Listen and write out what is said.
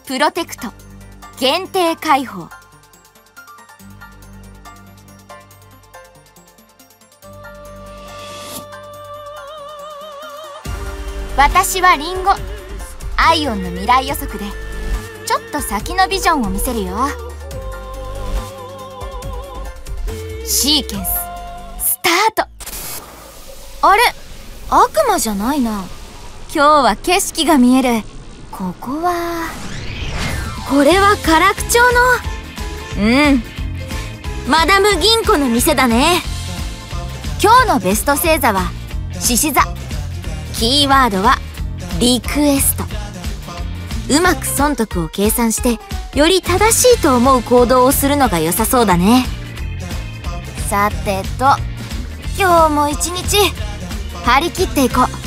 プロテクト限定開放。私はリンゴ。アイオンの未来予測でちょっと先のビジョンを見せるよ。シーケンススタート。あれ、悪魔じゃないな。今日は景色が見える。ここは、これは唐口町の、マダム銀行の店だね。今日のベスト星座は獅子座。キーワードはリクエスト。うまく損得を計算してより正しいと思う行動をするのが良さそうだね。さてと、今日も一日張り切っていこう。